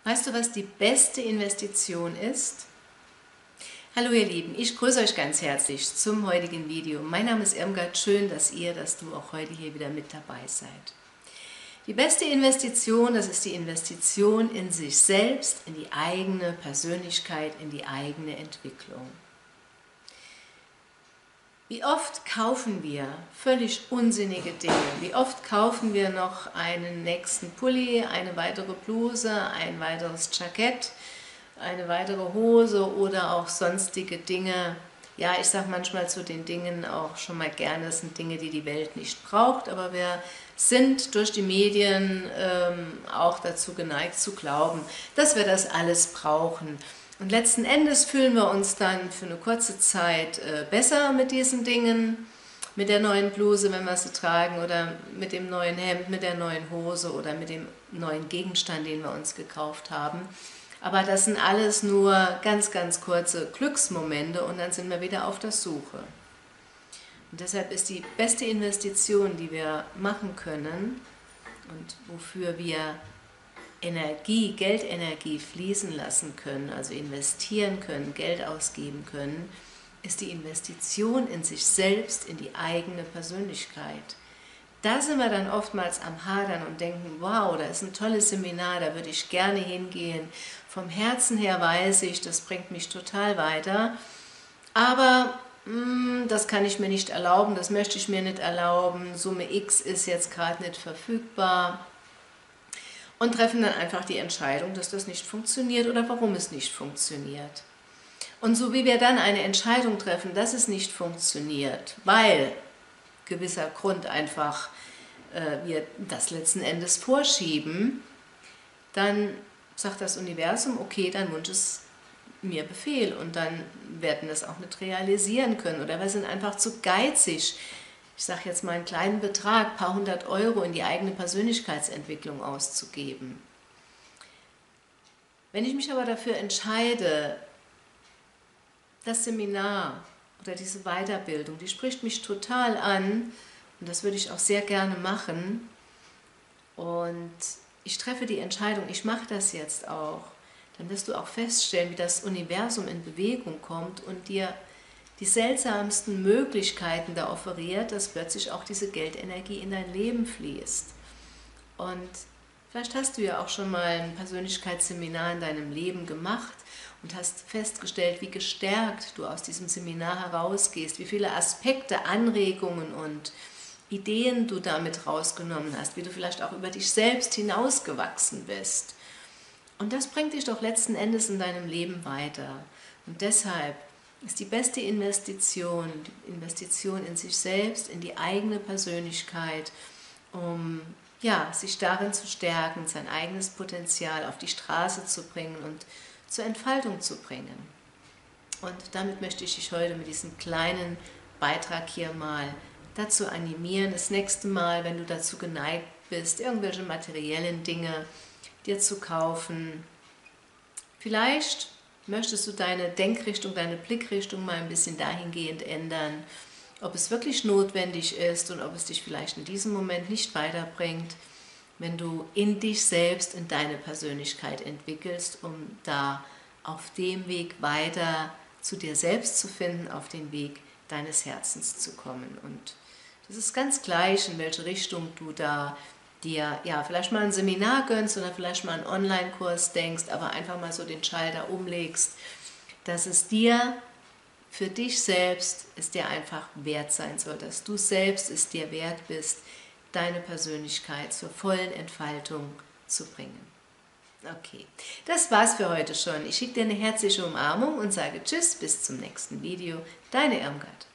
Weißt du, was die beste Investition ist? Hallo ihr Lieben, ich grüße euch ganz herzlich zum heutigen Video. Mein Name ist Irmgard, schön, dass du auch heute hier wieder mit dabei seid. Die beste Investition, das ist die Investition in sich selbst, in die eigene Persönlichkeit, in die eigene Entwicklung. Wie oft kaufen wir völlig unsinnige Dinge? Wie oft kaufen wir noch einen nächsten Pulli, eine weitere Bluse, ein weiteres Jackett, eine weitere Hose oder auch sonstige Dinge? Ja, ich sage manchmal zu den Dingen auch schon mal gerne, das sind Dinge, die die Welt nicht braucht, aber wir sind durch die Medien auch dazu geneigt zu glauben, dass wir das alles brauchen. Und letzten Endes fühlen wir uns dann für eine kurze Zeit besser mit diesen Dingen, mit der neuen Bluse, wenn wir sie tragen, oder mit dem neuen Hemd, mit der neuen Hose oder mit dem neuen Gegenstand, den wir uns gekauft haben. Aber das sind alles nur ganz, ganz kurze Glücksmomente und dann sind wir wieder auf der Suche. Und deshalb ist die beste Investition, die wir machen können und wofür wir Energie, Geldenergie fließen lassen können, also investieren können, Geld ausgeben können, ist die Investition in sich selbst, in die eigene Persönlichkeit. Da sind wir dann oftmals am Hadern und denken, wow, da ist ein tolles Seminar, da würde ich gerne hingehen. Vom Herzen her weiß ich, das bringt mich total weiter, aber das kann ich mir nicht erlauben, das möchte ich mir nicht erlauben, Summe X ist jetzt gerade nicht verfügbar. Und treffen dann einfach die Entscheidung, dass das nicht funktioniert oder warum es nicht funktioniert. Und so wie wir dann eine Entscheidung treffen, dass es nicht funktioniert, weil gewisser Grund einfach wir das letzten Endes vorschieben, dann sagt das Universum, okay, dein Wunsch ist mir Befehl und dann werden wir es auch nicht realisieren können oder wir sind einfach zu geizig, ich sage jetzt mal einen kleinen Betrag, ein paar hundert Euro in die eigene Persönlichkeitsentwicklung auszugeben. Wenn ich mich aber dafür entscheide, das Seminar oder diese Weiterbildung, die spricht mich total an und das würde ich auch sehr gerne machen und ich treffe die Entscheidung, ich mache das jetzt auch, dann wirst du auch feststellen, wie das Universum in Bewegung kommt und dir die seltsamsten Möglichkeiten da offeriert, dass plötzlich auch diese Geldenergie in dein Leben fließt. Und vielleicht hast du ja auch schon mal ein Persönlichkeitsseminar in deinem Leben gemacht und hast festgestellt, wie gestärkt du aus diesem Seminar herausgehst, wie viele Aspekte, Anregungen und Ideen du damit rausgenommen hast, wie du vielleicht auch über dich selbst hinausgewachsen bist. Und das bringt dich doch letzten Endes in deinem Leben weiter. Und deshalb ist die beste Investition, die Investition in sich selbst, in die eigene Persönlichkeit, um ja, sich darin zu stärken, sein eigenes Potenzial auf die Straße zu bringen und zur Entfaltung zu bringen. Und damit möchte ich dich heute mit diesem kleinen Beitrag hier mal dazu animieren, das nächste Mal, wenn du dazu geneigt bist, irgendwelche materiellen Dinge dir zu kaufen, vielleicht möchtest du deine Denkrichtung, deine Blickrichtung mal ein bisschen dahingehend ändern, ob es wirklich notwendig ist und ob es dich vielleicht in diesem Moment nicht weiterbringt, wenn du in dich selbst, in deine Persönlichkeit entwickelst, um da auf dem Weg weiter zu dir selbst zu finden, auf den Weg deines Herzens zu kommen. Und das ist ganz gleich, in welche Richtung du da dir ja vielleicht mal ein Seminar gönnst oder vielleicht mal einen Online-Kurs denkst, aber einfach mal so den Schalter umlegst, dass es dir, für dich selbst, es dir einfach wert sein soll, dass du selbst es dir wert bist, deine Persönlichkeit zur vollen Entfaltung zu bringen. Okay, das war's für heute schon. Ich schicke dir eine herzliche Umarmung und sage Tschüss, bis zum nächsten Video. Deine Irmgard.